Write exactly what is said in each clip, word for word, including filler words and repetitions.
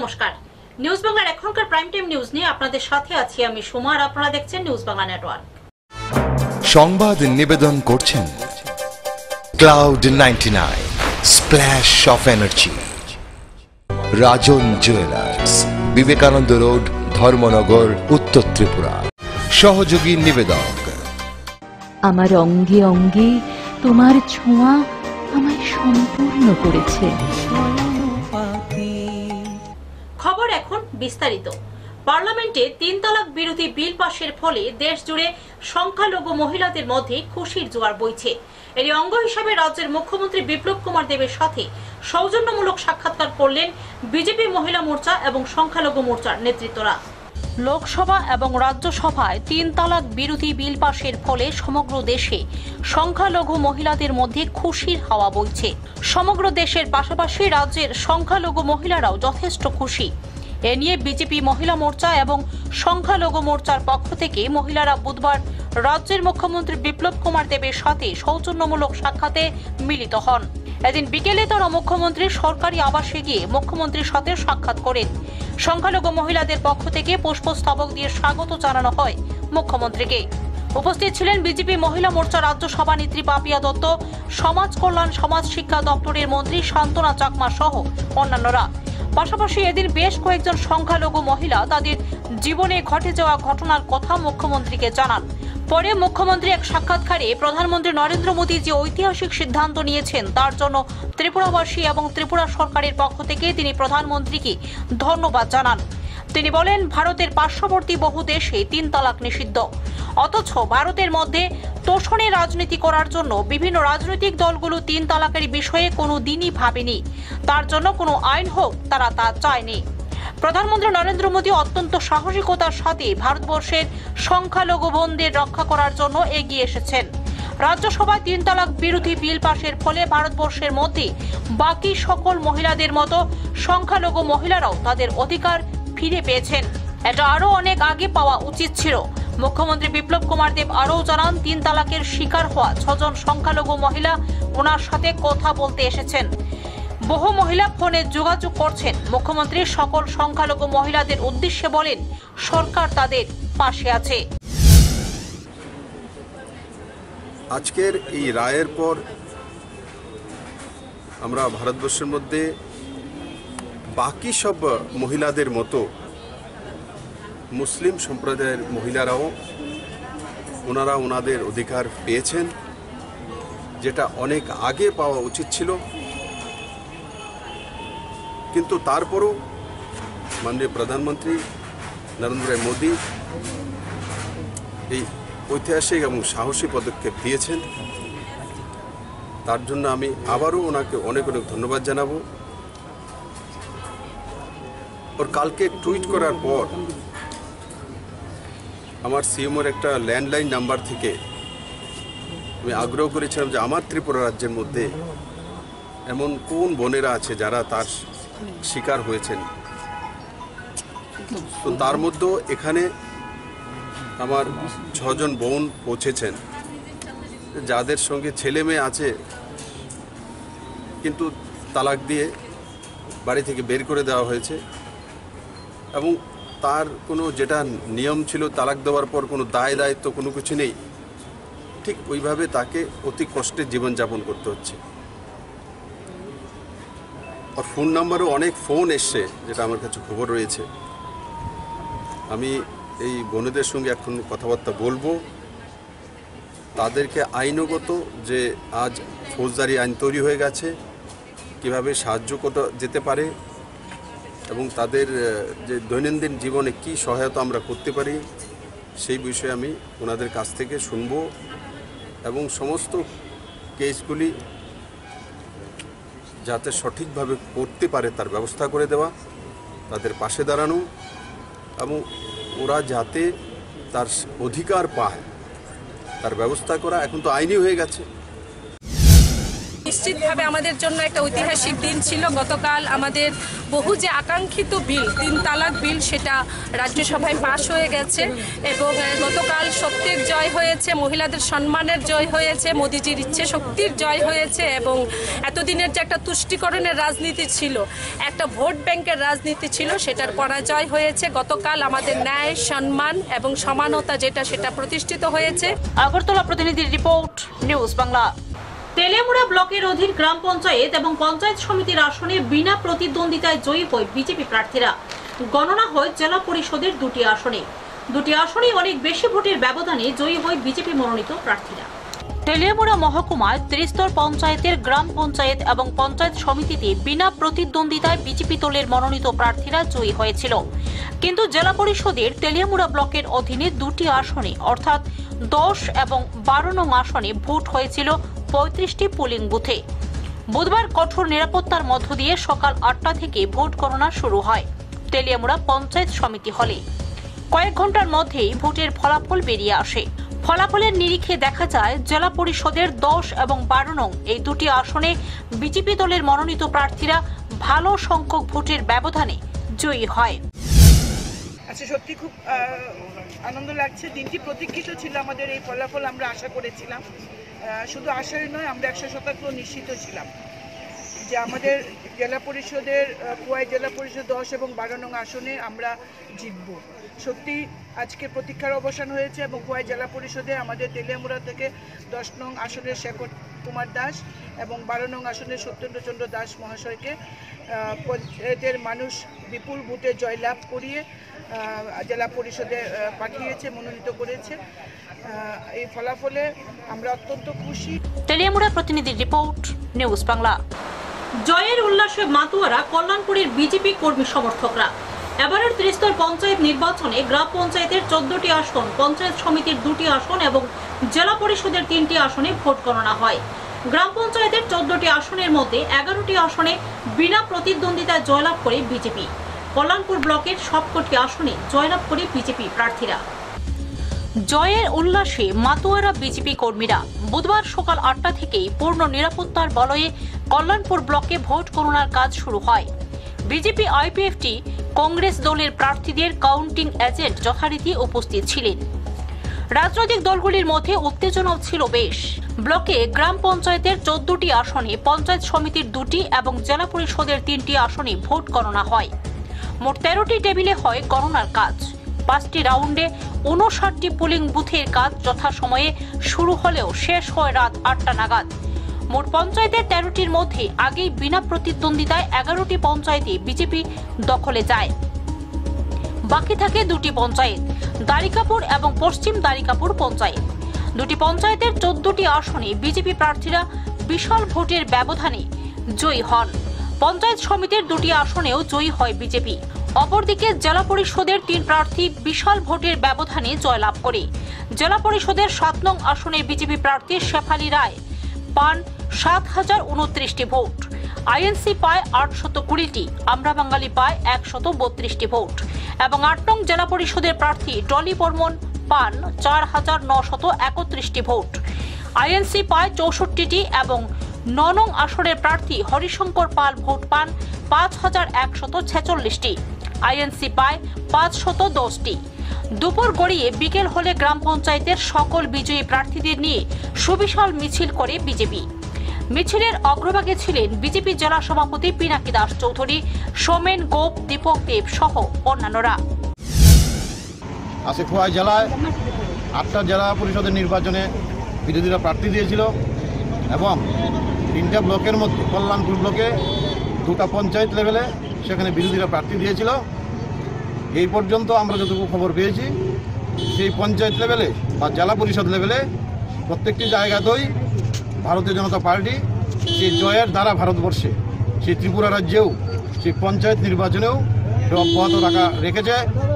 নমস্কার, নিউজ বাংলার এখনকার প্রাইম টাইম নিউজ নিয়ে আপনাদের সাথে আছি আমি সুমা আর আপনারা দেখছেন নিউজ বাংলা নেটওয়ার্ক। সংবাদ নিবেদন করছেন cloud ninety nine, splash of energy, Rajan jewellers, Vivekananda road, Dharmanagar, Uttar Tripura. সহযোগী নিবেদক আমার অঙ্গে অঙ্গে তোমার ছোঁয়া আমায় সম্পূর্ণ করেছে। খবর এখন বিস্তারিত। পার্লামেন্টে তিন তালাক বিরোধী বিল পাশের ফলে দেশ জুড়ে সংখ্যালঘু মহিলাদের মধ্যে খুশির জোয়ার বইছে। এর অঙ্গ হিসাবে রাজ্যের মুখ্যমন্ত্রী বিপ্লব কুমার দেবের সাথে সৌজন্যমূলক সাক্ষাৎকার করলেন বিজেপি মহিলা মোর্চা এবং সংখ্যালঘু মোর্চার নেতৃত্বরা। লোকসভা এবং রাজ্যসভায় তিন তালাক বিরোধী বিল পাশের ফলে সমগ্র দেশে সংখ্যালঘু মহিলাদের মধ্যে খুশির হাওয়া বইছে। সমগ্র দেশের পাশাপাশি রাজ্যের সংখ্যালঘু মহিলারাও যথেষ্ট খুশি। এ নিয়ে বিজেপি মহিলা মোর্চা এবং সংখ্যালঘু মোর্চার পক্ষ থেকে মহিলারা বুধবার রাজ্যের মুখ্যমন্ত্রী বিপ্লব কুমার দেবের সাথে সৌজন্যমূলক সাক্ষাতে মিলিত হন। এদিন বিকেলে তারা মুখ্যমন্ত্রীর সরকারি আবাসে গিয়ে মুখ্যমন্ত্রীর সাথে সাক্ষাৎ করেন। সংখ্যালঘু মহিলাদের পক্ষ থেকে পুষ্পস্তবক দিয়ে স্বাগত জানানো হয় মুখ্যমন্ত্রীকে। উপস্থিত ছিলেন বিজেপি মহিলা মোর্চা রাজ্য সভানেত্রী পাপিয়া দত্ত, সমাজ কল্যাণ সমাজ শিক্ষা দপ্তরের মন্ত্রী শান্তনা চাকমা সহ অন্যান্যরা। পাশাপাশি এদিন বেশ কয়েকজন সংখ্যালঘু মহিলা তাদের জীবনে ঘটে যাওয়া ঘটনার কথা মুখ্যমন্ত্রীকে জানান। পরে মুখ্যমন্ত্রী এক সাক্ষাৎকারে প্রধানমন্ত্রী নরেন্দ্র মোদী যে ঐতিহাসিক সিদ্ধান্ত নিয়েছেন তার জন্য ত্রিপুরাবাসী এবং ত্রিপুরা সরকারের পক্ষ থেকে তিনি প্রধানমন্ত্রীকে ধন্যবাদ জানান। তিনি বলেন, ভারতের পার্শ্ববর্তী বহু দেশে তিন তালাক নিষিদ্ধ, অথচ ভারতের মধ্যে তোষণের রাজনীতি করার জন্য বিভিন্ন রাজনৈতিক দলগুলো তিন তালাকের বিষয়ে কোনো দিনই ভাবেনি। তার জন্য কোনো আইন হোক তারা তা চায়নি। প্রধানমন্ত্রী নরেন্দ্র মোদী অত্যন্ত সাহসিকতার সাথে ভারতবর্ষের সংখ্যালঘু বোনদের রক্ষা করার জন্য এগিয়ে এসেছেন। রাজ্যসভায় তিন তালাক বিরোধী বিল পাশের ফলে ভারতবর্ষের মধ্যে বাকি সকল মহিলাদের মতো সংখ্যালঘু মহিলারাও তাদের অধিকার ফিরে পেয়েছেন। এটা আরো অনেক আগে পাওয়া উচিত ছিল। মুখ্যমন্ত্রী বিপ্লব কুমার দেব আরও জানান, তিন তালাকের শিকার হওয়া ছজন সংখ্যালঘু মহিলা ওনার সাথে কথা বলতে এসেছেন। বহু মহিলা ফোনে যোগাযোগ করছেন। মুখ্যমন্ত্রী সকল সংখ্যালঘু মহিলাদের উদ্দেশ্যে বলেন, সরকার তাদের পাশে আছে। আজকের এই রায়ের পর আমরা ভারতবর্ষের মধ্যে বাকি সব মহিলাদের মতো মুসলিম সম্প্রদায়ের মহিলারাও ওনারা ওনাদের অধিকার পেয়েছেন, যেটা অনেক আগে পাওয়া উচিত ছিল। কিন্তু তারপরও মাননীয় প্রধানমন্ত্রী নরেন্দ্র মোদী এই ঐতিহাসিক এবং সাহসী পদক্ষেপ দিয়েছেন। তার জন্য আমি আবারও ওনাকে অনেক অনেক ধন্যবাদ জানাবো। ওর কালকে টুইট করার পর আমার সিএমওর একটা ল্যান্ডলাইন নাম্বার থেকে আমি আগ্রহ করেছিলাম যে আমার ত্রিপুরা রাজ্যের মধ্যে এমন কোন বোনেরা আছে যারা তার শিকার হয়েছেন। তো তার মধ্যেও এখানে আমার ছজন বোন পৌঁছেছেন, যাদের সঙ্গে ছেলে মেয়ে আছে কিন্তু তালাক দিয়ে বাড়ি থেকে বের করে দেওয়া হয়েছে এবং তার কোনো যেটা নিয়ম ছিল তালাক দেওয়ার পর কোনো দায় দায়িত্ব কোনো কিছু নেই, ঠিক ওইভাবে তাকে অতি কষ্টে জীবনযাপন করতে হচ্ছে। আর ফোন নাম্বারও অনেক ফোন এসছে, যেটা আমার কাছে খবর রয়েছে। আমি এই বোনেদের সঙ্গে এখন কথাবার্তা বলবো, তাদেরকে আইনগত যে আজ ফৌজদারি আইন তৈরি হয়ে গেছে, কিভাবে সাহায্য করা যেতে পারে এবং তাদের যে দৈনন্দিন জীবনে কি সহায়তা আমরা করতে পারি সেই বিষয়ে আমি ওনাদের কাছ থেকে শুনব এবং সমস্ত কেসগুলি যাতে সঠিকভাবে করতে পারে তার ব্যবস্থা করে দেওয়া, তাদের পাশে দাঁড়ানো এবং ওরা যাতে তার অধিকার পায় তার ব্যবস্থা করা। এখন তো আইনি হয়ে গেছে। নিশ্চিতভাবে আমাদের জন্য একটা ঐতিহাসিক দিন ছিল। গতকাল আমাদের বহু যে আকাঙ্ক্ষিত বিল তিন তালাক বিল সেটা রাজ্যসভায় পাশ হয়ে গেছে এবং গতকাল সত্যের জয় হয়েছে, মহিলাদের সম্মানের জয় হয়েছে, মোদিজির ইচ্ছে শক্তির জয় হয়েছে এবং এতদিনের যে একটা তুষ্টিকরণের রাজনীতি ছিল, একটা ভোট ব্যাংকের রাজনীতি ছিল, সেটার পরাজয় হয়েছে। গতকাল আমাদের ন্যায়, সম্মান এবং সমানতা যেটা সেটা প্রতিষ্ঠিত হয়েছে। আগরতলা প্রতিনিধির রিপোর্ট, নিউজ বাংলা। তেলিয়ামুড়া ব্লকের অধীন গ্রাম পঞ্চায়েত এবং পঞ্চায়েত সমিতির আসনে বিনা প্রতিদ্বন্দ্বিতায় জয়ী হয় বিজেপি প্রার্থীরা। গণনা হয় জেলা পরিষদের দুটি আসনে। দুটি আসনেই অনেক বেশি ভোটের ব্যবধানে জয়ী হয় বিজেপি মনোনীত প্রার্থীরা। তেলিয়ামুড়া মহকুমায় ত্রিস্তর পঞ্চায়েতের গ্রাম পঞ্চায়েত এবং পঞ্চায়েত সমিতিতে বিনা প্রতিদ্বন্দ্বিতায় বিজেপি দলের মনোনীত প্রার্থীরা জয়ী হয়েছিল, কিন্তু জেলা পরিষদের তেলিয়ামুড়া ব্লকের অধীনে দুটি আসনে অর্থাৎ দশ এবং বারো নং আসনে ভোট হয়েছিল পঁয়ত্রিশটি পোলিং বুথে। বুধবার কঠোর নিরাপত্তার মধ্য দিয়ে সকাল আটটা থেকে ভোট গণনা শুরু হয় তেলিয়ামুড়া পঞ্চায়েত সমিতি হলে। কয়েক ঘন্টার মধ্যেই ভোটের ফলাফল বেরিয়ে আসে। ফলাফলের নিরিখে দেখা যায় জেলা পরিষদের দশ এবং বারো নং এই দুটি আসনে বিজেপি দলের মনোনীত প্রার্থীরা ভালো সংখ্যক ভোটের ব্যবধানে জয়ী হয়। আচ্ছা, সত্যি খুব আনন্দ লাগছে। দিনটি প্রতীক্ষিত ছিল আমাদের এই ফলাফল, আমরা আশা করেছিলাম। শুধু আশাই নয়, আমরা একশো শতাংশ নিশ্চিত ছিলাম যে আমাদের জেলা পরিষদের কুয়াই জেলা পরিষদ দশ এবং বারো নং আসনে আমরা জিতব। সত্যি আজকে প্রতীক্ষার অবসান হয়েছে এবং কুয়াই জেলা পরিষদে আমাদের তেলিয়ামুড়া থেকে দশ নং আসনের শেখর কুমার দাস এবং বারো নং আসনের সত্যেন্দ্রচন্দ্র দাস মহাশয়কে পঞ্চায়েতের মানুষ বিপুল ভোটে জয়লাভ করিয়ে জেলা পরিষদে পাঠিয়েছে, মনোনীত করেছে। এই ফলাফলে আমরা অত্যন্ত খুশি। তেলিয়ামুড়া প্রতিনিধির রিপোর্ট, নিউজ বাংলা। জয়ের উল্লাসে মাতুয়ারা কল্যাণপুরের বিজেপি কর্মী সমর্থকরা। এবারের ত্রিস্তর পঞ্চায়েত নির্বাচনে গ্রাম পঞ্চায়েতের চোদ্দটি আসন, পঞ্চায়েত সমিতির দুটি আসন এবং জেলা পরিষদের তিনটি আসনে ভোট গণনা হয়। গ্রাম পঞ্চায়েতের চোদ্দটি আসনের মধ্যে এগারোটি আসনে বিনা প্রতিদ্বন্দ্বিতায় জয়লাভ করে বিজেপি। কল্যাণপুর ব্লকের সবকটি আসনে জয়লাভ করে বিজেপি প্রার্থীরা। জয়ের উল্লাসে মাতুয়ারা বিজেপি কর্মীরা। বুধবার সকাল আটটা থেকেই পূর্ণ নিরাপত্তার বলয়ে কল্যাণপুর ব্লকে ভোট গণনার কাজ শুরু হয়। বিজেপি আইপিএফটি কংগ্রেস দলের প্রার্থীদের কাউন্টিং এজেন্ট যথারীতি উপস্থিত ছিলেন। রাজনৈতিক দলগুলির মধ্যে উত্তেজনাও ছিল বেশ। ব্লকে গ্রাম পঞ্চায়েতের চোদ্দটি আসনে, পঞ্চায়েত সমিতির দুটি এবং জেলা পরিষদের তিনটি আসনে ভোট গণনা হয়। মোট তেরোটি টেবিলে হয় গণনার কাজ। পাঁচটি রাউন্ডে উনষাটটি পোলিং বুথের কাজ যথাসময়ে শুরু হলেও শেষ হয় রাত আটটা নাগাদ। মোট পঞ্চায়েতের তেরোটির মধ্যে আগেই বিনা প্রতিদ্বন্দ্বিতায় এগারোটি পঞ্চায়েতে বিজেপি দখলে যায়। বাকি থাকে দুটি পঞ্চায়েত, দ্বারিকাপুর এবং পশ্চিম দ্বারিকাপুর পঞ্চায়েত। দুটি পঞ্চায়েতের চোদ্দটি আসনে বিজেপি প্রার্থীরা বিশাল ভোটের ব্যবধানে জয়ী হন। পঞ্চায়েত সমিতির দুটি আসনেও জয়ী হয় বিজেপি। অপরদিকে জেলা পরিষদের তিন প্রার্থী বিশাল ভোটের ব্যবধানে জয়লাভ করে। জেলা পরিষদের সাত নং আসনের বিজেপি প্রার্থী শেফালি রায় পান সাত হাজার উনত্রিশটি ভোট, আইএনসি পায় আটশত কুড়িটি, আমরা বাঙালি পায় একশত বত্রিশটি ভোট এবং আট নং জেলা পরিষদের প্রার্থী ডলি বর্মন পান চার হাজার নশত একত্রিশটি ভোট, আইএনসি পায় চৌষট্টিটি এবং ন নং আসনের প্রার্থী হরিশঙ্কর পাল ভোট পান পাঁচ হাজার একশত ছেচল্লিশটি, আইএনসি পায় পাঁচশত দশটি। দুপুর গড়িয়ে বিকেল হলে গ্রাম পঞ্চায়েতের সকল বিজয়ী প্রার্থীদের নিয়ে সুবিশাল মিছিল করে বিজেপি। মিছিলের অগ্রভাগে ছিলেন বিজেপি জেলা সভাপতি পিনাকি দাস চৌধুরী, সোমেন গোপ, দীপক দেব সহ অন্যান্যরা। আজকে খোয়াই জেলায় আটটা জেলা পরিষদের নির্বাচনে বিরোধীরা প্রার্থী দিয়েছিল এবং তিনটা ব্লকের মধ্যে কল্যাণপুর ব্লকে দুটা পঞ্চায়েত লেভেলে সেখানে বিরোধীরা প্রার্থী দিয়েছিল। এই পর্যন্ত আমরা যতটুকু খবর পেয়েছি সেই পঞ্চায়েত লেভেলে বা জেলা পরিষদ লেভেলে প্রত্যেকটি জায়গাতেই ভারতীয় জনতা পার্টি সেই জয়ের দ্বারা ভারতবর্ষে সেই ত্রিপুরা রাজ্যেও সেই পঞ্চায়েত নির্বাচনেও অব্যাহত রাখা রেখেছে।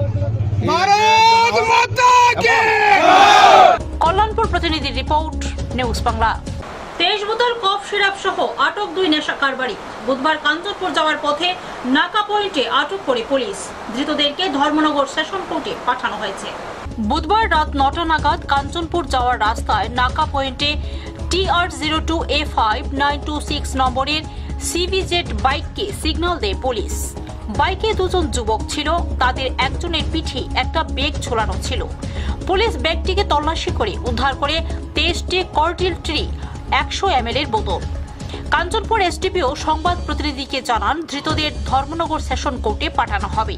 কল্যাণপুর প্রতিনিধির রিপোর্ট, নিউজ বাংলা। তেইশ বোতল কফ সিরাপ সহ আটক দুই নেশা কারবারি। বুধবার কাঞ্চনপুর যাওয়ার পথে নাকা পয়েন্টে আটক করে পুলিশ। ধৃতদেরকে ধর্মনগর সেশন কোর্টে পাঠানো হয়েছে। বুধবার রাত নটা নাগাদ কাঞ্চনপুর যাওয়ার রাস্তায় নাকা পয়েন্টে T R zero two A five nine two six নম্বরের সিভিজেড বাইককে সিগন্যাল দেয় পুলিশ। বাইকে দুজন যুবক ছিল, তাদের একজনের পিঠে একটা ব্যাগ ঝোলানো ছিল। পুলিশ ব্যাগটিকে তল্লাশি করে উদ্ধার করে তেইশটি কর্টিল ট্রি একশো এম এল এর বোতল। কাঞ্চনপুর এসডিপিও সংবাদ প্রতিনিধিকে জানান, ধৃতদের ধর্মনগর সেশন কোর্টে পাঠানো হবে।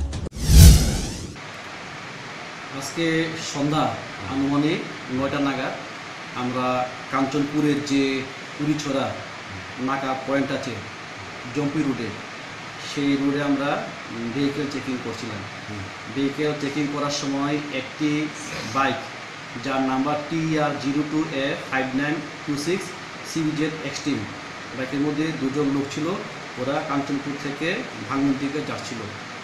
আজকে সন্ধ্যা আনুমানিক নয়টা নাগাদ আমরা কাঞ্চনপুরের যে পুরীছড়া নাকা পয়েন্ট আছে জম্পি রুটে, সেই রুটে আমরা ভেহিকেল চেকিং করছিলাম। ভেহিকেল চেকিং করার সময় একটি বাইক যার number T R zero two A five nine two six CVZ extreme, বাইকের মধ্যে দুজন লোক ছিল, ওরা কাঞ্চনপুর থেকে ভাঙুন দিকে যাচ্ছিল।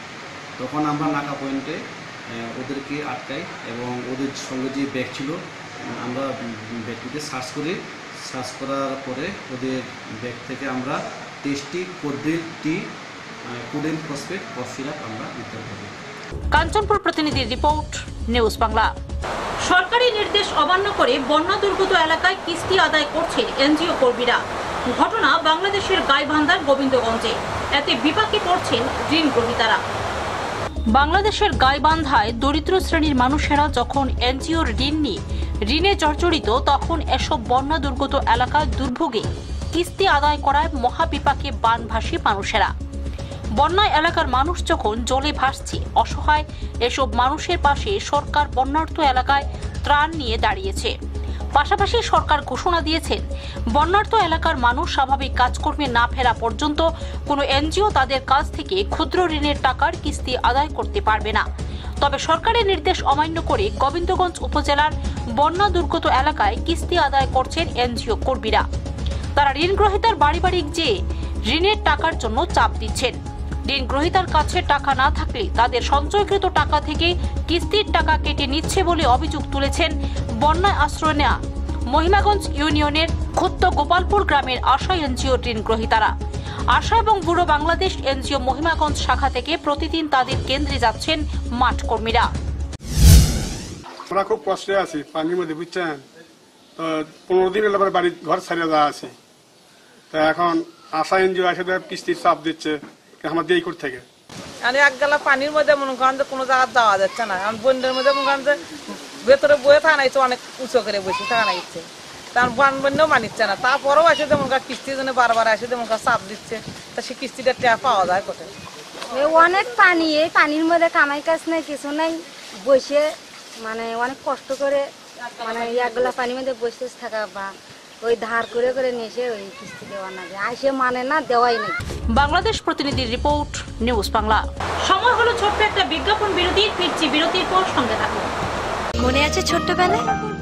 তখন আমরা নাকা পয়েন্টে ওদেরকে আটকাই এবং ওদের সঙ্গে যে ব্যাগ ছিল আমরা ব্যাগটিতে সার্চ করি। সার্চ করার পরে ওদের ব্যাগ থেকে আমরা টেস্টি কোড্রিল টি কোডেন ফসফেট কফ সিরাপ আমরা উদ্ধার করি। কাঞ্চনপুর প্রতিনিধির রিপোর্ট, নিউজ বাংলা। সরকারি নির্দেশ অমান্য করে বন্যা দুর্গত এলাকায় কিস্তি আদায় করছে এনজিও কর্মীরা। ঘটনা বাংলাদেশের গাইবান্ধার গোবিন্দগঞ্জে। এতে বিপাকে পড়ছেন ঋণ গ্রহীতারা। বাংলাদেশের গাইবান্ধায় দরিদ্র শ্রেণীর মানুষেরা যখন এনজিওর ঋণ নিয়ে ঋণে জর্জরিত, তখন এসব বন্যা দুর্গত এলাকায় দুর্ভোগে কিস্তি আদায় করায় মহাবিপাকে বানভাসী মানুষেরা। বন্যা এলাকার মানুষ যখন জলে ভাসছে, অসহায় এসব মানুষের পাশে সরকার বন্যার্ত এলাকায় ত্রাণ নিয়ে দাঁড়িয়েছে। পাশাপাশি সরকার ঘোষণা দিয়েছেন, বন্যার্ত এলাকার মানুষ স্বাভাবিক কাজকর্মে না ফেরা পর্যন্ত কোনো এনজিও তাদের কাছ থেকে ক্ষুদ্র ঋণের টাকার কিস্তি আদায় করতে পারবে না। তবে সরকারের নির্দেশ অমান্য করে গোবিন্দগঞ্জ উপজেলার বন্যা দুর্গত এলাকায় কিস্তি আদায় করছেন এনজিও কর্মীরা। তারা ঋণ গ্রহীতার বাড়ি বাড়ি যেয়ে ঋণের টাকার জন্য চাপ দিচ্ছেন। ঋণ গ্রহীতার কাছে টাকা না থাকলে তাদের সঞ্চয়কৃত টাকা থেকে কিস্তির টাকা কেটে নিচ্ছে বলে অভিযোগ তুলেছেন বন্যায় আশ্রয় নেওয়া মহিমাগঞ্জ ইউনিয়নের ক্ষুদ্র গোপালপুর গ্রামের আশা এনজিও ঋণ গ্রহীতারা। আশা এবং বুড়ো বাংলাদেশ এনজিও মহিমাগঞ্জ শাখা থেকে প্রতিদিন তাদের কেন্দ্রে যাচ্ছেন মাঠ কর্মীরা। আমরা খুব কষ্টে আছি, পানির মধ্যে বুঝছেন তো, পনেরো দিন এলাকার বাড়ি ঘর ছাড়িয়ে দেওয়া আছে। তা এখন আশা এনজিও এসে কিস্তির চাপ দিচ্ছে আমাদের এই কোর্ট থেকে। মানে এক গেলা পানির মধ্যে মনে করেন যে কোনো জায়গায় যাওয়া যাচ্ছে না। আমি বন্যার মধ্যে মনে করেন যে ভেতরে বয়ে থাকা নাইছে, অনেক উঁচু করে বসে থাকা নাইছে, তার বান বন্যাও মানিচ্ছে না। তারপরেও এসে যেমন কিস্তির জন্য বারবার এসে যেমন চাপ দিচ্ছে, তা সে কিস্তিটা টেয়া পাওয়া যায় কোথায়? অনেক পানি, এই পানির মধ্যে কামাই কাজ নেই, কিছু নেই, বসে মানে অনেক কষ্ট করে মানে একগুলা পানির মধ্যে বসে থাকা বা ওই ধার করে করে নিয়ে এসে ওই কিস্তি দেওয়া না যায়, আসে মানে না, দেওয়াই নেই। বাংলাদেশ প্রতিনিধির রিপোর্ট, নিউজ বাংলা। সময় হলো ছোট্ট একটা বিজ্ঞাপন বিরতির। ফিরছি বিরতির পর, সঙ্গে থাকুন। মনে আছে ছোট্টবেলায়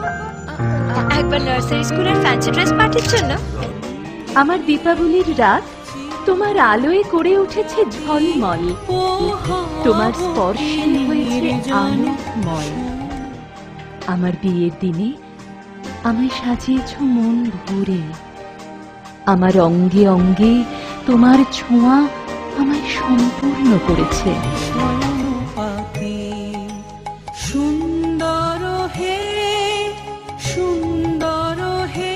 একবার নার্সারি স্কুলের ফ্যান্সি ড্রেস পার্টির জন্য? আমার দীপাবলির রাত তোমার আলোয় করে উঠেছে ঝলমল, তোমার স্পর্শে হয়েছে আনন্দময়। আমার বিয়ের দিনে আমায় সাজিয়েছ মন ভরে, আমার অঙ্গে অঙ্গে তোমার ছোঁয়া আমায় সম্পূর্ণ করেছে। সুন্দর হে সুন্দর হে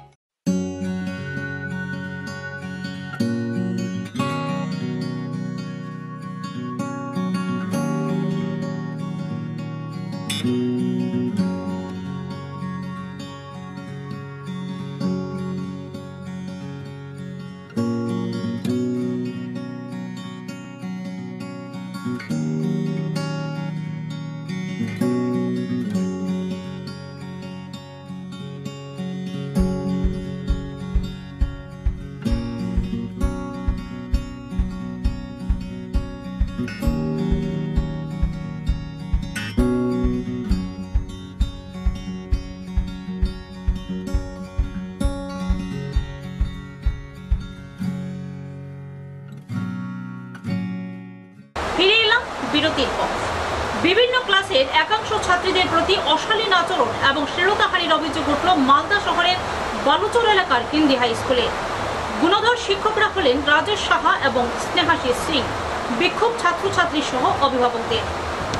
বিরতির পর বিভিন্ন ক্লাসের একাংশ ছাত্রীদের প্রতি অশালীন আচরণ এবং শ্লীলতাহানির অভিযোগ উঠল মালদা শহরের বালুচর এলাকার হিন্দি হাই স্কুলে। গুণধর শিক্ষকরা হলেন রাজেশ সাহা এবং স্নেহাশী সিং। বিক্ষোভ ছাত্রছাত্রী সহ অভিভাবকদের।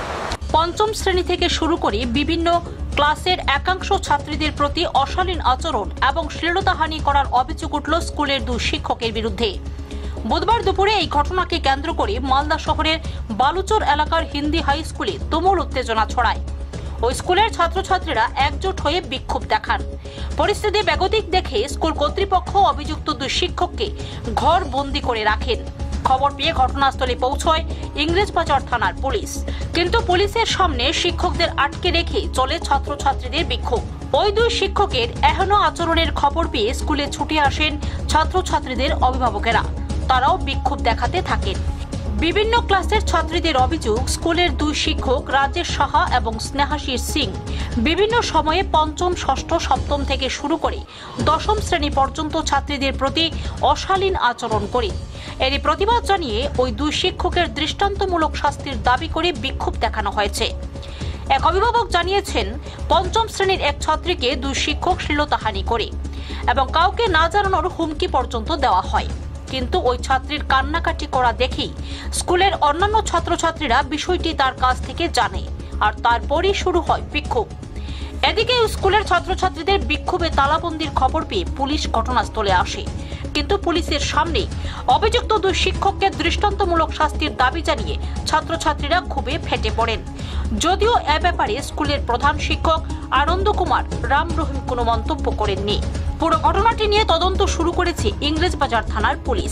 পঞ্চম শ্রেণী থেকে শুরু করে বিভিন্ন ক্লাসের একাংশ ছাত্রীদের প্রতি অশালীন আচরণ এবং শ্লীলতাহানি করার অভিযোগ উঠল স্কুলের দুই শিক্ষকের বিরুদ্ধে। বুধবার দুপুরে এই ঘটনাকে কেন্দ্র করে মালদা শহরের বালুচর এলাকার হিন্দি হাই স্কুলে তুমুল উত্তেজনা ছড়ায়। ওই স্কুলের ছাত্রছাত্রীরা একজোট হয়ে বিক্ষোভ দেখান। পরিস্থিতি বেগতিক দেখে স্কুল কর্তৃপক্ষ অভিযুক্ত দুই শিক্ষককে ঘর বন্দি করে রাখেন। খবর পেয়ে ঘটনাস্থলে পৌঁছয় ইংরেজবাজার থানার পুলিশ, কিন্তু পুলিশের সামনে শিক্ষকদের আটকে রেখে চলে ছাত্রছাত্রীদের বিক্ষোভ। ওই দুই শিক্ষকের এহেন আচরণের খবর পেয়ে স্কুলে ছুটে আসেন ছাত্রছাত্রীদের অভিভাবকেরা। তারাও বিক্ষোভ দেখাতে থাকেন। বিভিন্ন ক্লাসের ছাত্রীদের অভিযোগ, স্কুলের দুই শিক্ষক রাজেশ সাহা এবং স্নেহাশিস সিং বিভিন্ন সময়ে পঞ্চম, ষষ্ঠ, সপ্তম থেকে শুরু করে দশম শ্রেণী পর্যন্ত ছাত্রীদের প্রতি অশালীন আচরণ করে। এরই প্রতিবাদ জানিয়ে ওই দুই শিক্ষকের দৃষ্টান্তমূলক শাস্তির দাবি করে বিক্ষোভ দেখানো হয়েছে। এক অভিভাবক জানিয়েছেন, পঞ্চম শ্রেণীর এক ছাত্রীকে দুই শিক্ষক শ্লীলতাহানি করে এবং কাউকে না জানানোর হুমকি পর্যন্ত দেওয়া হয়, কিন্তু ওই ছাত্রীর কান্নাকাটি করা দেখেই স্কুলের অন্যান্য ছাত্রছাত্রীরা বিষয়টি তার কাছ থেকে জানে, আর তারপরই শুরু হয় বিক্ষোভ। এদিকে স্কুলের ছাত্রছাত্রীদের বিক্ষোভে তালাবন্দির খবর পেয়ে পুলিশ ঘটনাস্থলে আসে, কিন্তু পুলিশের সামনে অভিযুক্ত দুই শিক্ষককে দৃষ্টান্তমূলক শাস্তির দাবি জানিয়ে ছাত্রছাত্রীরা ক্ষোভে ফেটে পড়েন। যদিও এ ব্যাপারে স্কুলের প্রধান শিক্ষক আনন্দ কুমার রাম রহিম কোনো মন্তব্য করেননি। পুরো ঘটনাটি নিয়ে তদন্ত শুরু করেছে ইংরেজবাজার থানার পুলিশ।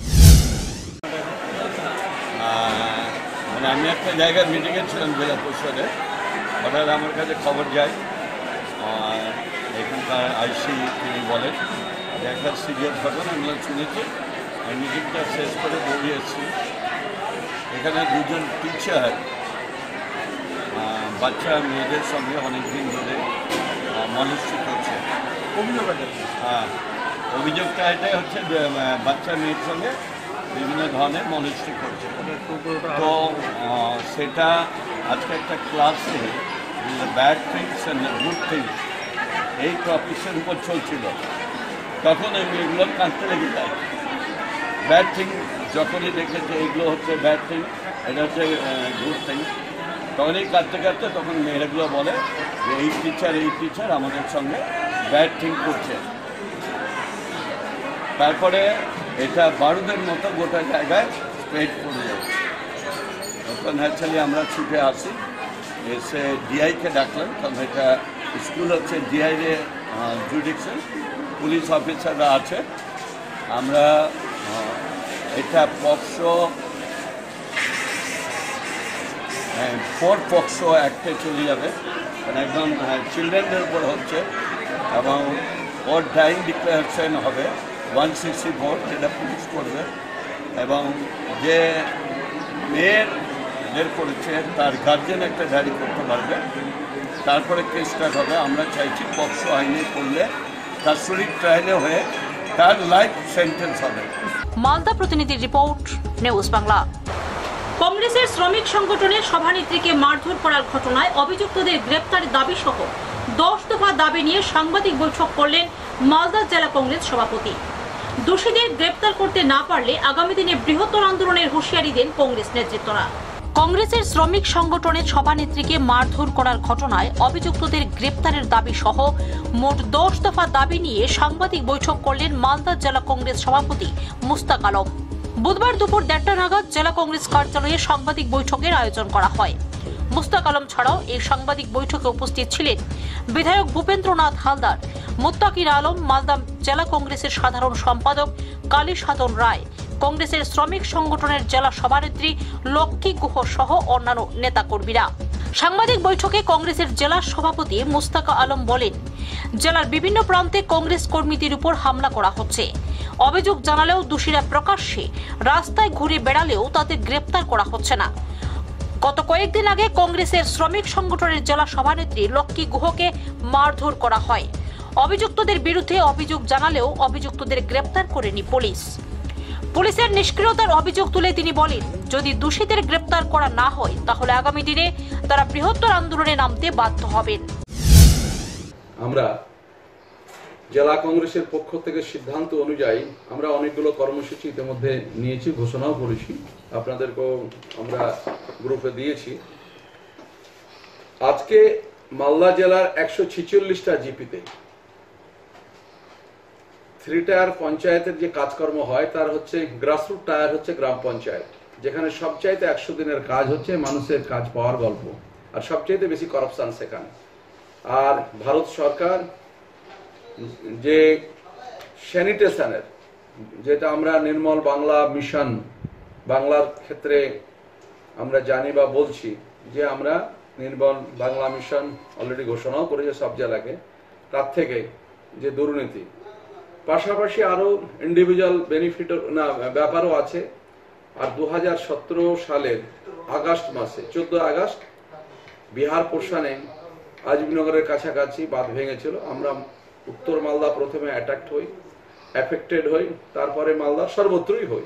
মানে আমি একটা জায়গায় মিটিংয়ে ছিলাম জেলা পরিষদে, হঠাৎ আমার কাছে খবর যায়, এখানকার আইসি তিনি বলেন যে একটা সিরিয়াস ঘটনা আমরা শুনেছি। আমি মিটিংটা শেষ করে বেরিয়েছি। এখানে দুজন টিচার বাচ্চা মেয়েদের সঙ্গে অনেকদিন ধরে মনস্থির করছে। হ্যাঁ, অভিযোগটা এটাই হচ্ছে বাচ্চা মেয়ের সঙ্গে বিভিন্ন ধরনের মনস্থির করছে। তো সেটা আজকে একটা ক্লাসে bad things and good things এই টপিক্সের উপর চলছিল। তখন আমি এগুলো কাঁদতে লেগে যাই। ব্যাড থিং যখনই দেখেছে এগুলো হচ্ছে ব্যাড থিং, এটা হচ্ছে গুড থিং, তখনই কাঁদতে কাঁদতে তখন মেয়েরাগুলো বলে যে এই টিচার এই টিচার আমাদের সঙ্গে ব্যাড থিং করছে। তারপরে এটা বারুদের মতো গোটা জায়গায় স্প্রেড করে যাবে। তখন অ্যাকচুয়ালি আমরা ছুটে আসি, এসে ডিআইকে ডাকলাম, কারণ এটা স্কুল হচ্ছে ডিআইরে জুডিকশন, পুলিশ অফিসাররা আছে। আমরা এটা পক্সো ফোর পক্সো অ্যাক্টে চলে যাবে, কারণ একদম চিলড্রেনদের উপর হচ্ছে, এবং ওর টাইম ডিক্লারেশন হবে ওয়ান সিক্সটি ফোর, যেটা পুলিশ করবে, এবং যে মেয়ের বের করেছে তার গার্জেন একটা ডায়েরি করতে পারবে। তারপরে কেস স্টার্ট হবে। আমরা চাইছি পক্সো আইনে করলে তার শরীর ট্রায়ালে হয়ে তার লাইফ সেন্টেন্স হবে। মালদা প্রতিনিধির রিপোর্ট, নিউজ বাংলা। কংগ্রেসের শ্রমিক সংগঠনের সভানেত্রীকে মারধর করার ঘটনায় অভিযুক্তদের গ্রেপ্তারের দাবি সহ দশ দফা দাবি নিয়ে সাংবাদিক বৈঠক করলেন মালদা জেলা কংগ্রেস সভাপতি। দোষীদের গ্রেপ্তার করতে না পারলে আগামী দিনে বৃহত্তর আন্দোলনের হুঁশিয়ারি দেন কংগ্রেস নেতৃত্বরা। কংগ্রেসের শ্রমিক সংগঠনের সভানেত্রীকে মারধর করার ঘটনায় অভিযুক্তদের গ্রেপ্তারের দাবি সহ মোট দশ দফা দাবি নিয়ে সাংবাদিক বৈঠক করলেন মালদা জেলা কংগ্রেস সভাপতি মুস্তাক আলম। বুধবার দুপুর দেড়টা নাগাদ জেলা কংগ্রেস কার্যালয়ে সাংবাদিক বৈঠকের আয়োজন করা হয়। মুস্তাক আলম ছাড়াও এই সাংবাদিক বৈঠকে উপস্থিত ছিলেন বিধায়ক ভূপেন্দ্রনাথ হালদার, মুত্তাকির আলম, মালদা জেলা কংগ্রেসের সাধারণ সম্পাদক কালী সাধন রায়, কংগ্রেসের শ্রমিক সংগঠনের জেলা সভানেত্রী লক্ষ্মী গুহ সহ অন্যান্য নেতাকর্মীরা। সাংবাদিক বৈঠকে কংগ্রেসের জেলা সভাপতি মুস্তাক আলম বলেন, জেলার বিভিন্ন প্রান্তে কংগ্রেস কর্মীদের উপর হামলা করা হচ্ছে। অভিযোগ জানালেও দোষীরা প্রকাশ্যে রাস্তায় ঘুরে বেড়ালেও তাদের গ্রেপ্তার করা হচ্ছে না। গত কয়েকদিন আগে কংগ্রেসের শ্রমিক সংগঠনের জেলা সভানেত্রী লক্ষ্মী গুহকে মারধর করা হয়। অভিযুক্তদের বিরুদ্ধে অভিযোগ জানালেও অভিযুক্তদের গ্রেপ্তার করেনি পুলিশ। পুলিশের নিষ্ক্রিয়তার অভিযোগ তুলে তিনি বলেন, যদি দোষীদের গ্রেপ্তার করা না হয় তাহলে আগামী দিনে তারা বৃহত্তর আন্দোলনে নামতে বাধ্য হবেন। আমরা জেলা কংগ্রেসের পক্ষ থেকে সিদ্ধান্ত অনুযায়ী আমরা অনেকগুলো কর্মসূচি ইতিমধ্যে নিয়েছি, ঘোষণাও করেছি, আপনাদেরকেও আমরা গ্রুপে দিয়েছি। আজকে মালদা জেলার একশো ছিচল্লিশটা জিপিতে থ্রি টায়ার পঞ্চায়েতের যে কাজকর্ম হয় তার হচ্ছে গ্রাসরুট টায়ার হচ্ছে গ্রাম পঞ্চায়েত, যেখানে সবচাইতে একশো দিনের কাজ হচ্ছে মানুষের কাজ পাওয়ার গল্প, আর সবচাইতে বেশি করাপশন সেখানে। আর ভারত সরকার যে স্যানিটেশনের, যেটা আমরা নির্মল বাংলা মিশন বাংলার ক্ষেত্রে আমরা জানি বা বলছি যে আমরা নির্মল বাংলা মিশন অলরেডি ঘোষণাও করেছে সব জেলাকে, তার থেকে যে দুর্নীতি, পাশাপাশি আরো ইন্ডিভিজুয়াল বেনিফিট না ব্যাপারও আছে। আর দু হাজার সতেরো সালের আগস্ট মাসে চোদ্দ আগস্ট বিহার পোর্শনে আজমিনগরের কাছাকাছি বাঁধ ভেঙেছিল। আমরা উত্তর মালদা প্রথমে অ্যাটাক্ট হই, এফেক্টেড হই, তারপরে মালদা সর্বত্রই হই।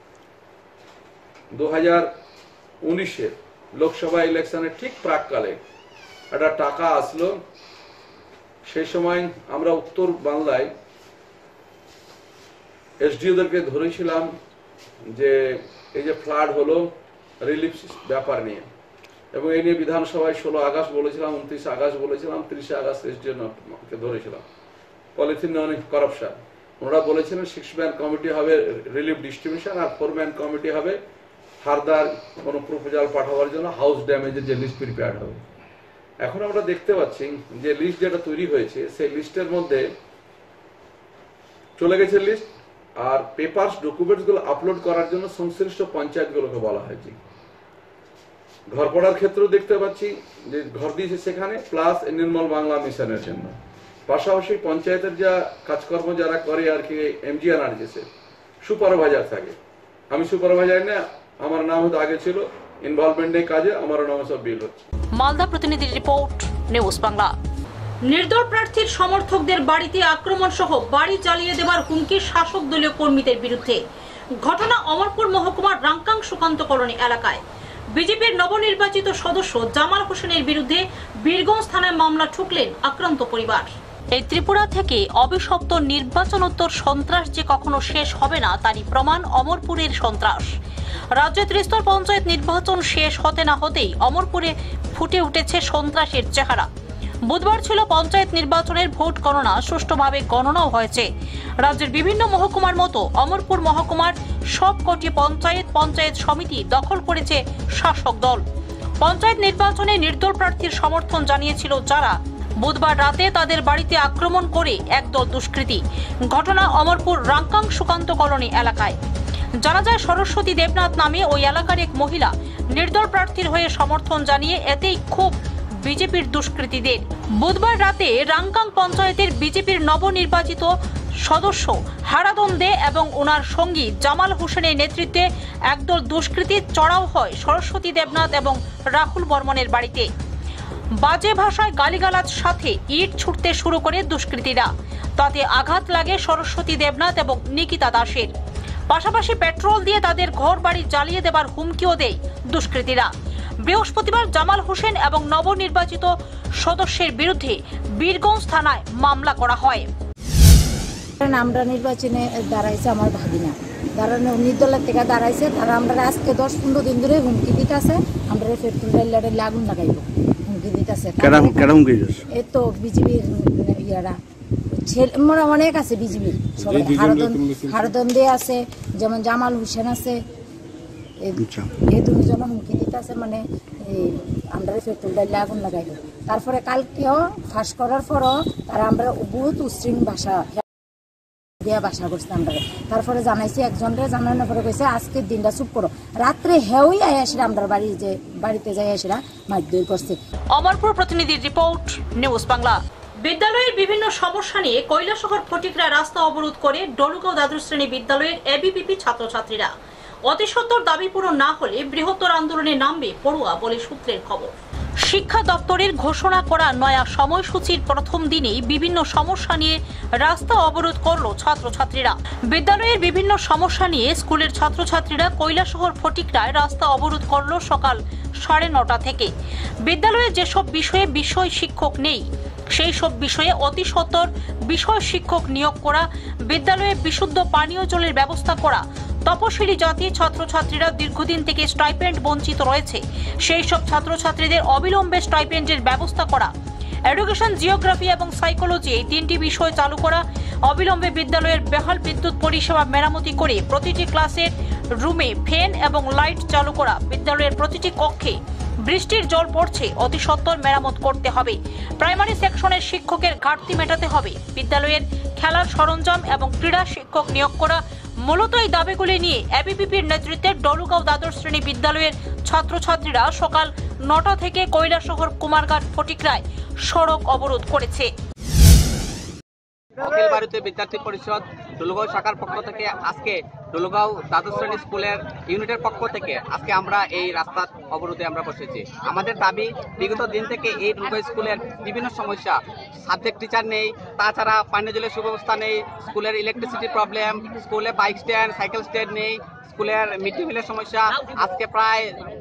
দু হাজার উনিশের লোকসভা ইলেকশনের ঠিক প্রাককালে একটা টাকা আসলো, সেই সময় আমরা উত্তর বাংলায় এসডিওদেরকে ধরেছিলাম যে এই যে ফ্লাড হলো রিলিফ ব্যাপার নিয়ে, এবং এই নিয়ে বিধানসভায় ষোলো আগস্ট বলেছিলাম, উনত্রিশে আগস্ট বলেছিলাম, তিরিশে আগস্ট এসডিওকে ধরেছিলাম পলিথিন অনেক করাপশন। ওনারা বলেছিলেন সিক্স ম্যান কমিটি হবে রিলিফ ডিস্ট্রিবিউশন, আর ফোর ম্যান কমিটি হবে ফার্দার কোনো প্রপোজাল পাঠাবার জন্য হাউস ড্যামেজের যে লিস্ট প্রিপেয়ার হবে। এখন আমরা দেখতে পাচ্ছি যে লিস্ট যেটা তৈরি হয়েছে সেই লিস্টের মধ্যে চলে গেছে লিস্ট, আর পেপারস ডকুমেন্টস গুলো আপলোড করার জন্য সংশ্লিষ্ট পঞ্চায়েতগুলোকে বলা হয়েছে। ঘর পড়ার ক্ষেত্রেও দেখতে পাচ্ছি যে ঘর দিয়েছে সেখানে, প্লাস নির্মল বাংলা মিশনের জন্য। পাশাপাশি পঞ্চায়েতের যা কাজকর্ম যারা করে আর কি এমজিএনআরজিএস সুপারভাইজার থাকে, আমি সুপারভাইজার না, আমার নাম হয়তো আগে ছিল, ইনভলভমেন্ট নেই কাজে, আমার নাম সব বিল হচ্ছে। মালদা প্রতিনিধির রিপোর্ট, নিউজ বাংলা। নির্দল প্রার্থীর সমর্থকদের বাড়িতে আক্রমণ সহ বাড়ি জ্বালিয়ে দেওয়ার হুমকি শাসক দলীয় কর্মীদের বিরুদ্ধে। ঘটনা অমরপুর মহকুমার রাঙ্কাং সুকান্ত কলোনি এলাকায়। বিজেপির নবনির্বাচিত সদস্য জামাল হোসেনের বিরুদ্ধে বীরগঞ্জ থানায় মামলা ঠুকলেন আক্রান্ত পরিবার। এই ত্রিপুরা থেকে অবিশপ্ত নির্বাচনোত্তর সন্ত্রাস যে কখনো শেষ হবে না তারই প্রমাণ অমরপুরের সন্ত্রাস। রাজ্যে ত্রিস্তর পঞ্চায়েত নির্বাচন শেষ হতে না হতেই অমরপুরে ফুটে উঠেছে সন্ত্রাসের চেহারা। বুধবার ছিল পঞ্চায়েত নির্বাচনের ভোট গণনা, সুষ্ঠুভাবে গণনাও হয়েছে। রাজ্যের বিভিন্ন মহকুমার মতো অমরপুর মহকুমার সবকটি পঞ্চায়েত পঞ্চায়েত সমিতি দখল করেছে শাসক দল। পঞ্চায়েত নির্বাচনে নির্দল প্রার্থীর সমর্থন জানিয়েছিল যারা, বুধবার রাতে তাদের বাড়িতে আক্রমণ করে একদল দুষ্কৃতী। ঘটনা অমরপুর রাঙ্কাং সুকান্ত কলোনি এলাকায়। জানা যায় সরস্বতী দেবনাথ নামে ওই এলাকার এক মহিলা নির্দল প্রার্থীর হয়ে সমর্থন জানিয়ে এতেই খুব বিজেপির দুষ্কৃতীদের। বুধবার রাতে রাঙ্কাং পঞ্চায়েতের বিজেপির নবনির্বাচিত সদস্য হারাদন দে এবং ওনার সঙ্গী জামাল হোসেনের নেতৃত্বে একদল দুষ্কৃতী চড়াও হয় সরস্বতী দেবনাথ এবং রাহুল বর্মনের বাড়িতে। বাজে ভাষায় গালিগালাজ সাথে ইট ছুটতে শুরু করে দুষ্কৃতীরা। তাতে আঘাত লাগে সরস্বতী দেবনাথ এবং নিকিতা দাসের। পাশাপাশি পেট্রোল দিয়ে তাদের ঘর বাড়ি জ্বালিয়ে দেবার হুমকিও দেয় দুষ্কৃতীরা। বৃহস্পতিবার জামাল হোসেন এবং নবনির্বাচিত সদস্যের বিরুদ্ধে বীরগঞ্জ থানায় মামলা করা হয়। আমরা নির্বাচনে দাঁড়াইছে আমার ভাগিনা, তারা নির্দলের থেকে দাঁড়াইছে, তারা আমরা আজকে দশ পনেরো দিন ধরে হুমকি দিতেছে, আমরা পেট্রোল লাইটে আগুন লাগাইব হুমকি দিতেছে। এই তো বিজেপির ইয়ারা ছেলে অনেক আছে, বিজেপির হারদন হারদন দে আছে, যেমন জামাল হোসেন আছে, এই দুজন হুমকি দিতেছে, মানে আমরা পেট্রোল ডাইলে আগুন লাগাইব। তারপরে কালকেও ফাঁস করার পরও তারা আমরা বহুত উশৃঙ্খ ভাষা দিয়া ভাষা করছে আমরা। তারপরে জানাইছি একজনরে, জানানোর পরে কইছে আজকের দিনটা চুপ করো। রাত্রে হেউই আই আসে আমরা বাড়ি যে বাড়িতে যাই আসেরা মারধর করছে। অমরপুর প্রতিনিধির রিপোর্ট, নিউজ বাংলা। বিদ্যালয়ের বিভিন্ন সমস্যা নিয়ে কৈলাসহর ফটিকরা রাস্তা অবরোধ করে ডলুগাঁও দ্বাদশ শ্রেণী বিদ্যালয়ের এবিপিপি ছাত্রছাত্রীরা। অতি সত্বর দাবি পূরণ না হলে বৃহত্তর আন্দোলনে নামবে পড়ুয়া বলে সূত্রের খবর। শিক্ষা দপ্তরের ঘোষণা করা নয়া সময়সূচির প্রথম দিনেই বিভিন্ন সমস্যা নিয়ে রাস্তা অবরোধ করল ছাত্রছাত্রীরা। বিদ্যালয়ের বিভিন্ন সমস্যা নিয়ে স্কুলের ছাত্রছাত্রীরা কৈলাসহর ফটিকরায় রাস্তা অবরোধ করল সকাল সাড়ে নটা থেকে। বিদ্যালয়ে যেসব বিষয়ে বিষয় শিক্ষক নেই সেই সব বিষয়ে অতি সত্বর বিষয় শিক্ষক নিয়োগ করা, বিদ্যালয়ে বিশুদ্ধ পানীয় জলের ব্যবস্থা করা, তপশিলি জাতি ছাত্রছাত্রীরা দীর্ঘদিন থেকে স্টাইপেন্ড বঞ্চিত রয়েছে, সেই সব ছাত্রছাত্রীদের অবিলম্বে স্টাইপেন্ডের ব্যবস্থা করা, এডুকেশন, জিওগ্রাফি এবং সাইকোলজি এই তিনটি বিষয় চালু করা, অবিলম্বে বিদ্যালয়ের বেহাল বিদ্যুৎ পরিষেবা মেরামতি করে প্রতিটি ক্লাসের রুমে ফ্যান এবং লাইট চালু করা, বিদ্যালয়ের প্রতিটি কক্ষে বৃষ্টির জল পড়ছে অতি সত্বর মেরামত করতে হবে, প্রাইমারি সেকশনের শিক্ষকের ঘাটতি মেটাতে হবে, বিদ্যালয়ের খেলার সরঞ্জাম এবং ক্রীড়া শিক্ষক নিয়োগ করা। মূলত এই দাবিগুলি নিয়ে এবিপিপির নেতৃত্বে ডলুগাঁও দ্বাদশ শ্রেণী বিদ্যালয়ের ছাত্রছাত্রীরা সকাল নটা থেকে কৈলাসহর কুমারঘাট ফটিকরায় সড়ক অবরোধ করেছে। অখিল ভারতীয় বিদ্যার্থী পরিষদ ডলুগাঁও শাখার পক্ষ থেকে আজকে ডলুগাঁও দ্বাদশ শ্রেণী স্কুলের ইউনিটের পক্ষ থেকে আজকে আমরা এই রাস্তার অবরোধে আমরা বসেছি। আমাদের দাবি, বিগত দিন থেকে এই ডলুগাঁও স্কুলের বিভিন্ন সমস্যা, সাবজেক্ট টিচার নেই, তাছাড়া পানীয় জলের সুব্যবস্থা নেই, স্কুলের ইলেকট্রিসিটি প্রবলেম, স্কুলে বাইক স্ট্যান্ড, সাইকেল স্ট্যান্ড নেই, স্কুলের মিড ডে মিলের সমস্যা। আজকে প্রায়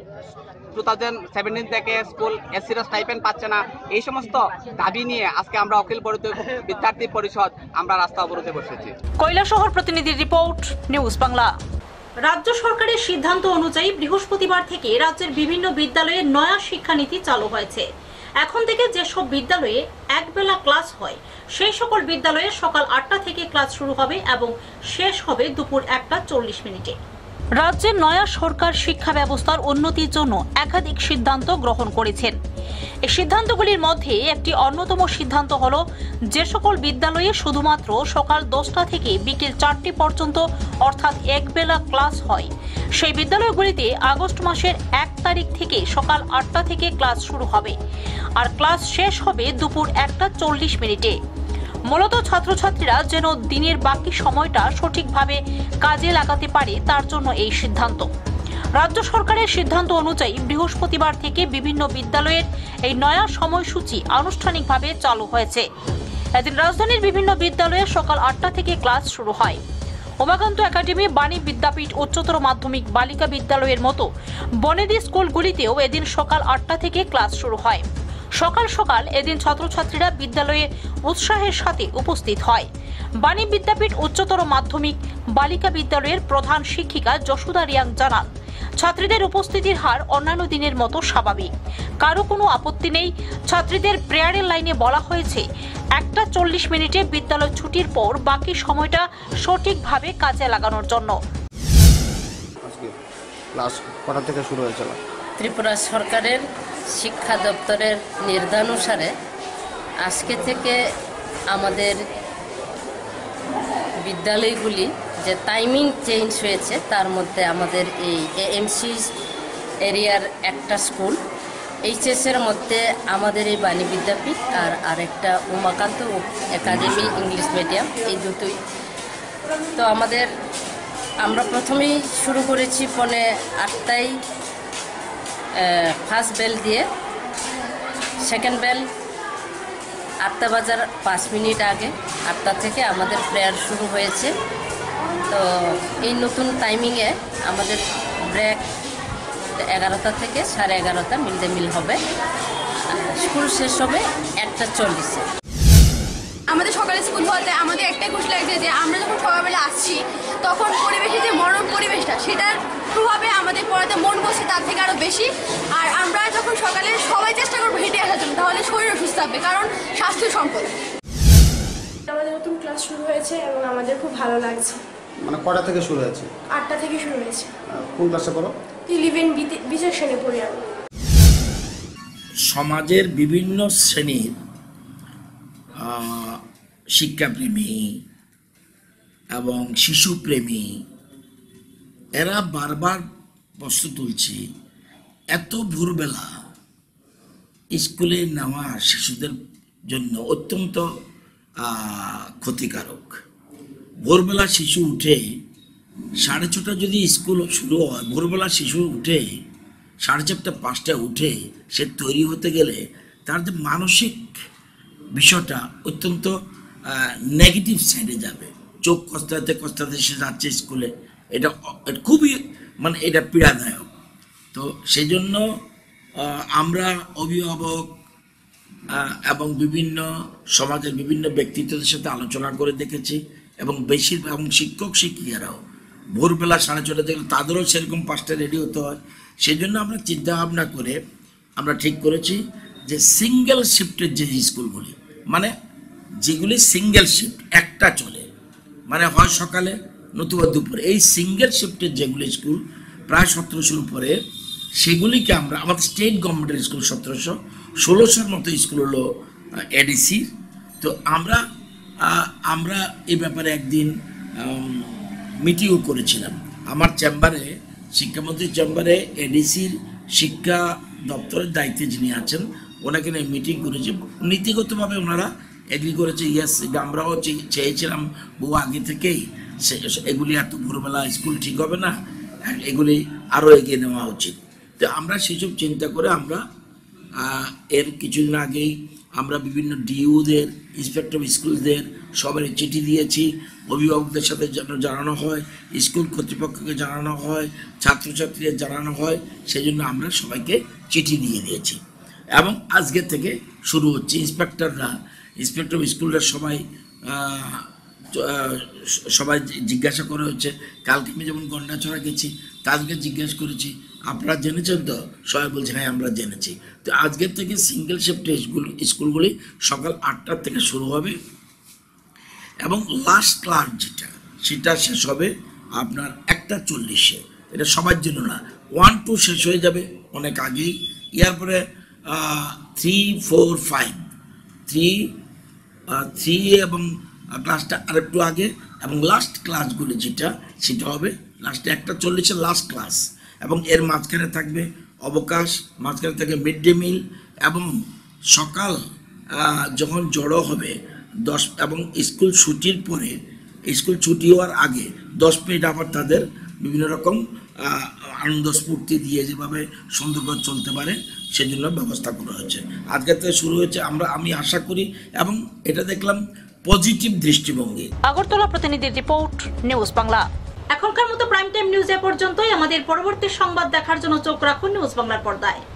টু থাউজেন্ড সেভেন্টিন থেকে স্কুল এসসিরা স্টাইপেন্ড পাচ্ছে না। এই সমস্ত দাবি নিয়ে আজকে আমরা অখিল ভারতীয় বিদ্যার্থী পরিষদ আমরা রাস্তা অবরোধে বসেছি। কৈলাসহর প্রতিনিধির রিপোর্ট, নিউজ বাংলা। রাজ্য সরকারের সিদ্ধান্ত অনুযায়ী বৃহস্পতিবার থেকে রাজ্যের বিভিন্ন বিদ্যালয়ে নয়া শিক্ষানীতি চালু হয়েছে। এখন থেকে যেসব বিদ্যালয়ে একবেলা ক্লাস হয় সেই সকল বিদ্যালয়ে সকাল আটটা থেকে ক্লাস শুরু হবে এবং শেষ হবে দুপুর একটা চল্লিশ মিনিটে। রাজ্যের নয়া সরকার শিক্ষা ব্যবস্থার উন্নতির জন্য একাধিক সিদ্ধান্ত গ্রহণ করেছেন। এই সিদ্ধান্তগুলির মধ্যে একটি অন্যতম সিদ্ধান্ত হল, যে সকল বিদ্যালয়ে শুধুমাত্র সকাল দশটা থেকে বিকেল চারটি পর্যন্ত অর্থাৎ একবেলা ক্লাস হয় সেই বিদ্যালয়গুলিতে আগস্ট মাসের এক তারিখ থেকে সকাল আটটা থেকে ক্লাস শুরু হবে আর ক্লাস শেষ হবে দুপুর একটা চল্লিশ মিনিটে। মূলত ছাত্রছাত্রীরা যেন দিনের বাকি সময়টা সঠিকভাবে কাজে লাগাতে পারে তার জন্য এই সিদ্ধান্ত। রাজ্য সরকারের সিদ্ধান্ত অনুযায়ী বৃহস্পতিবার থেকে বিভিন্ন বিদ্যালয়ের এই নয়া সময়সূচি আনুষ্ঠানিকভাবে চালু হয়েছে। এদিন রাজধানীর বিভিন্ন বিদ্যালয়ে সকাল আটটা থেকে ক্লাস শুরু হয়। উমাকান্ত একাডেমি, বাণী বিদ্যাপীঠ উচ্চতর মাধ্যমিক বালিকা বিদ্যালয়ের মতো বনেদি স্কুলগুলিতেও এদিন সকাল আটটা থেকে ক্লাস শুরু হয়। সকাল সকাল এদিন ছাত্রছাত্রীরা বিদ্যালয়ে উৎসাহের সাথে উপস্থিত হয়। বাণী বিদ্যাপীঠ উচ্চতর মাধ্যমিক বালিকা বিদ্যালয়ের প্রধান শিক্ষিকা যশোদা রিয়াং জানান, ছাত্রীদের উপস্থিতির হার অন্যান্য দিনের মতো স্বাভাবিক, কারো কোনো আপত্তি নেই। ছাত্রীদের প্রেয়ারের লাইনে বলা হয়েছে একটা চল্লিশ মিনিটে বিদ্যালয় ছুটির পর বাকি সময়টা সঠিকভাবে কাজে লাগানোর জন্য। ক্লাস কটা থেকে শুরু হয়েছিল? ত্রিপুরা সরকারের শিক্ষা দপ্তরের নির্দেশানুসারে আজকে থেকে আমাদের বিদ্যালয়গুলি যে টাইমিং চেঞ্জ হয়েছে তার মধ্যে আমাদের এই এএমসি এরিয়ার একটা স্কুল, এইচএসের মধ্যে আমাদের এই বাণী বিদ্যাপীঠ আর আরেকটা উমাকান্ত একাডেমি ইংলিশ মিডিয়াম, এই দুটোই। তো আমাদের আমরা প্রথমেই শুরু করেছি পৌনে আটটায় ফার্স্ট বেল দিয়ে, সেকেন্ড বেল আটটা বাজার পাঁচ মিনিট আগে আটটা থেকে আমাদের প্রেয়ার শুরু হয়েছে। তো এই নতুন টাইমিংয়ে আমাদের ব্রেক এগারোটা থেকে সাড়ে এগারোটা মিড ডে মিল হবে, স্কুল শেষ হবে একটা চল্লিশে। আমাদের সকালে স্কুল হতে আমাদের একটাই খুশি লাগছে যে আমরা যখন সকালবেলা আসছি তখন পরিবেশের যে মনোরম পরিবেশটা সেটার প্রভাবে আমাদের পড়াতে মন বসে তার থেকে আরও বেশি। আর আমরা যখন সকালে সবাই চেষ্টা করবো হেঁটে আসার জন্য, তাহলে শরীর সুস্থ থাকবে, কারণ স্বাস্থ্য সম্পদ। আমাদের নতুন ক্লাস শুরু হয়েছে এবং আমাদের খুব ভালো লাগছে। মানে কটা থেকে শুরু হয়েছে? আটটা থেকে শুরু হয়েছে। কোন ক্লাসে পড়ো? ইলেভেন বি সেকশনে পড়ি আমি। সমাজের বিভিন্ন শ্রেণীর শিক্ষাপ্রেমী এবং শিশুপ্রেমী এরা বারবার প্রশ্ন তুলছে, এত ভোরবেলা স্কুলে নেওয়া শিশুদের জন্য অত্যন্ত ক্ষতিকারক। ভোরবেলা শিশু উঠে সাড়ে ছটা যদি স্কুল শুরু হয়, ভোরবেলা শিশু উঠে সাড়ে চারটা পাঁচটা উঠে সে তৈরি হতে গেলে তার যে মানসিক বিষয়টা অত্যন্ত নেগেটিভ সাইডে যাবে। চোখ কষ্টাতে কষ্টাতে সে যাচ্ছে স্কুলে, এটা খুবই মানে এটা পীড়াদায়ক। তো সেই জন্য আমরা অভিভাবক এবং বিভিন্ন সমাজের বিভিন্ন ব্যক্তিত্বদের সাথে আলোচনা করে দেখেছি এবং বেশিরভাগ এবং শিক্ষক শিক্ষিকারাও ভোরবেলা সাড়ে ছটা থেকে তাদেরও সেরকম পাঁচটা রেডি হতে হয়। সেই জন্য আমরা চিন্তা ভাবনা করে আমরা ঠিক করেছি যে সিঙ্গেল শিফটের যে স্কুলগুলি, মানে যেগুলি সিঙ্গেল শিফট একটা চলে, মানে হয় সকালে নতুবা দুপুরে, এই সিঙ্গেল শিফটের যেগুলি স্কুল প্রায় সতেরোশোর উপরে, সেগুলিকে আমরা আমাদের স্টেট গভর্নমেন্টের স্কুল সতেরোশো ষোলোশোর মতো স্কুল হলো এডিসির। তো আমরা আমরা এই ব্যাপারে একদিন মিটিংও করেছিলাম আমার চেম্বারে, শিক্ষামন্ত্রীর চেম্বারে এডিসির শিক্ষা দপ্তরের দায়িত্বে যিনি আছেন ওনাকে নিয়ে মিটিং করেছি। নীতিগতভাবে ওনারা এগ্রি করেছে, ইয়েস আমরাও চেয়েছিলাম বহু আগে থেকেই এগুলি এত ভোরবেলা স্কুল ঠিক হবে না, এগুলি আরও এগিয়ে নেওয়া উচিত। তো আমরা সেসব চিন্তা করে আমরা এর কিছুদিন আগেই আমরা বিভিন্ন ডিইউদের, ইন্সপেক্টর অফ স্কুলদের সবারই চিঠি দিয়েছি, অভিভাবকদের সাথে যেন জানানো হয়, স্কুল কর্তৃপক্ষকে জানানো হয়, ছাত্রছাত্রীদের জানানো হয়, সেই জন্য আমরা সবাইকে চিঠি দিয়ে দিয়েছি। এবং আজকে থেকে শুরু হচ্ছে, ইন্সপেক্টররা ইন্সপেক্টর অফ স্কুলরা সবাই সবাই জিজ্ঞাসা করা হচ্ছে। কালকে আমি যেমন গন্ডাছড়া গেছি, তাদেরকে জিজ্ঞাসা করেছি আপনারা জেনেছেন তো, সবাই বলছে হ্যাঁ আমরা জেনেছি। তো আজকের থেকে সিঙ্গেল শিফটে স্কুল স্কুলগুলি সকাল আটটার থেকে শুরু হবে এবং লাস্ট ক্লাস যেটা সেটা শেষ হবে আপনার একটা চল্লিশে। এটা সবার জন্য না, ওয়ান টু শেষ হয়ে যাবে অনেক আগেই, এরপরে three four five three three এবং ক্লাসটা আরেকটু আগে, এবং লাস্ট ক্লাসগুলি যেটা সেটা হবে লাস্টে একটা চল্লিশের লাস্ট ক্লাস, এবং এর মাঝখানে থাকবে অবকাশ, মাঝখানে থাকবে মিড ডে মিল, এবং সকাল যখন জড়ো হবে দশ এবং স্কুল ছুটির পরে, স্কুল ছুটি হওয়ার আগে দশ মিনিট আবার তাদের বিভিন্ন রকম আনন্দ স্ফূর্তি দিয়ে যেভাবে সুন্দর করে চলতে পারে সেজন্য ব্যবস্থা করা হয়েছে। আজকে থেকে শুরু হয়েছে, আমরা আমি আশা করি এবং এটা দেখলাম পজিটিভ দৃষ্টিভঙ্গি। আগরতলা প্রতিনিধির রিপোর্ট, নিউজ বাংলা। এখনকার মতো প্রাইম টাইম নিউজ এ পর্যন্তই। আমাদের পরবর্তী সংবাদ দেখার জন্য চোখ রাখুন নিউজ বাংলার পর্দায়।